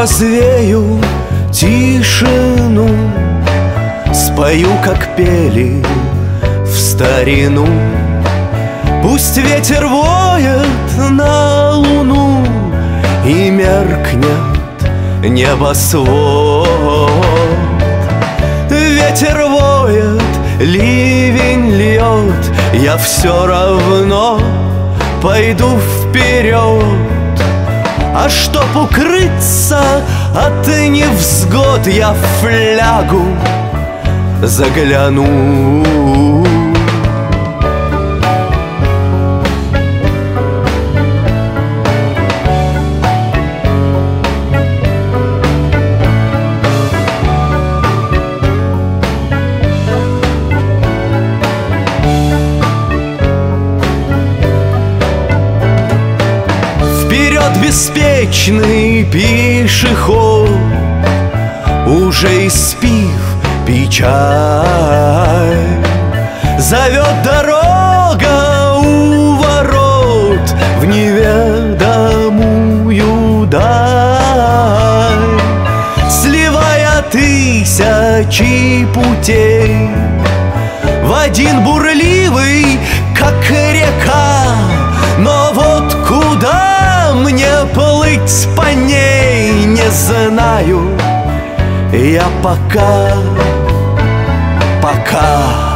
развею тишину, спою, как пели в старину. Пусть ветер воет на луну и меркнет небосвод. Ветер воет, ливень льет, я все равно пойду вперед. А чтоб укрыться от невзгод, я в флягу загляну. Вперед, беспечный пешеход, уже испив печаль, зовет дорога у ворот в неведомую даль, сливая тысячи путей в один бурливый, как река. Но вот куда мне плыть по ней, не знаю я пока.